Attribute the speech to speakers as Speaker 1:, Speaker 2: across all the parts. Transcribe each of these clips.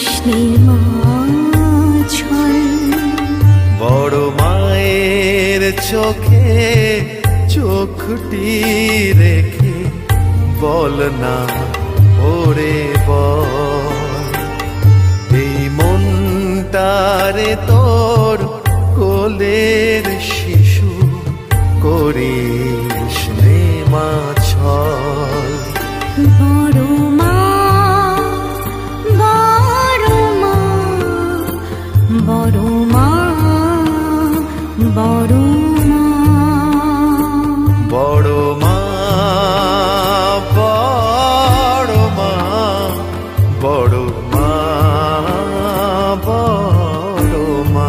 Speaker 1: করিসনি মা ছল।
Speaker 2: বড় মায়ের চোখে চোখটি রেখে বল না ওরে বল, এই মনটারে তোর কোলের শিশু করিস নে মা ছল।
Speaker 1: বড় মা বড় মা বড় মা বড় মা
Speaker 2: বড় মা বড় মা বড় মা বড় মা।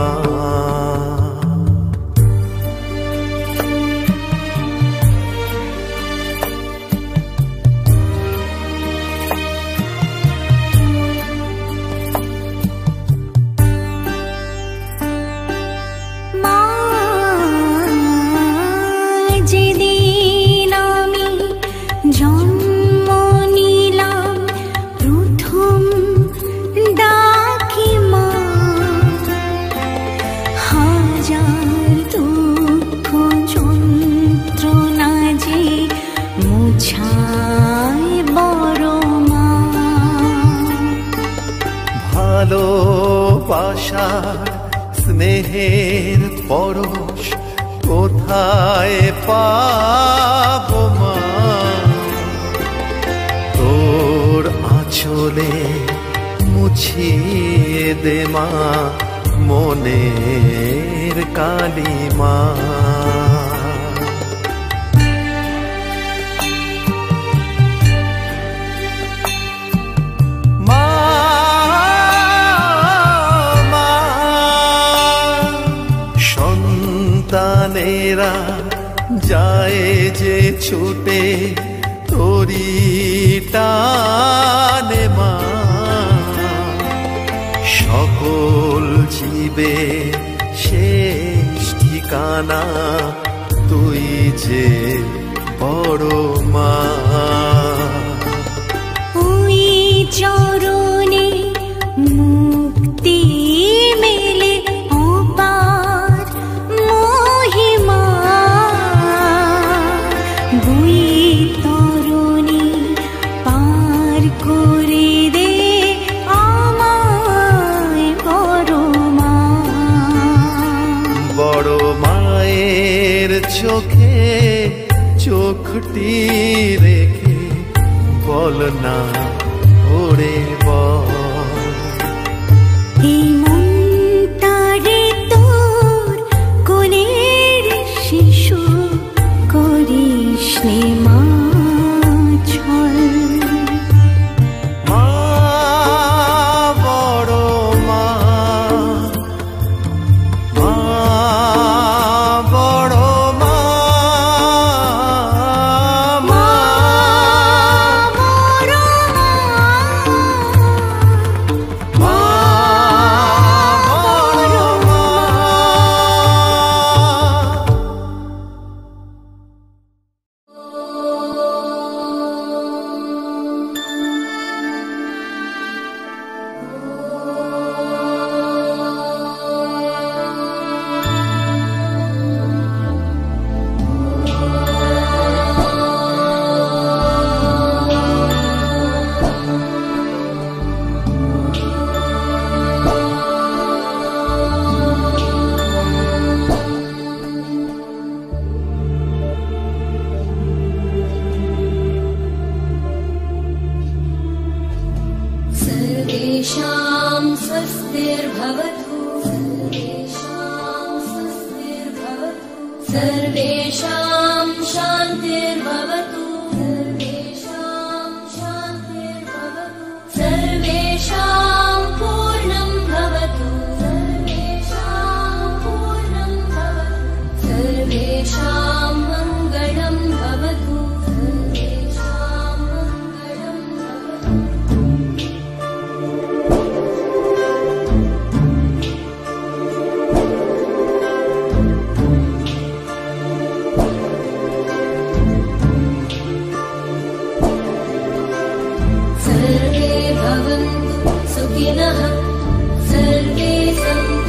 Speaker 1: যেদিন আমি জন্ম নিলাম প্রথম ডাকি মা, হাজার দুঃখ যন্ত্রণা যে মুছায় বড় মা।
Speaker 2: ভালোবাসার স্নেহের পরশ কোথায় পাবো মা, তোর আঁচলে মুছিয়ে দে মা মনের কালিমা। সন্তানেরা যায় যে ছুটে তোরি টানে মা, সকল জীবে শেষ ঠিকানা তুই যে বড় মা।
Speaker 1: ওই চরণে মুক্তি মেলে অপার মহিমা, বৈতরণী পার করে দে আমায় বড় মা।
Speaker 2: বড় মায়ের চোখে চোখটি রেখে বল না ওরে বল,
Speaker 1: এই মনটারে তোর কোলের শিশু করিস নে মা ছল।
Speaker 2: মা বড় মা মা বড় মা মা
Speaker 1: বড় মা
Speaker 2: মা বড় মা।
Speaker 3: सर्वेषां स्वस्तिर्भवतु, सर्वेषां स्वस्तिर्भवतु, सर्वेषां शान्तिर्भवतु, सर्वेषां शान्तिर्भवतु, सर्वेषां पूर्णं भवतु, सर्वेषां पूर्णं भवतु, सर्वेषां मङ्गलं भवतु, सर्वेषां मङ्गलं भवतु। सर्वे सन्तु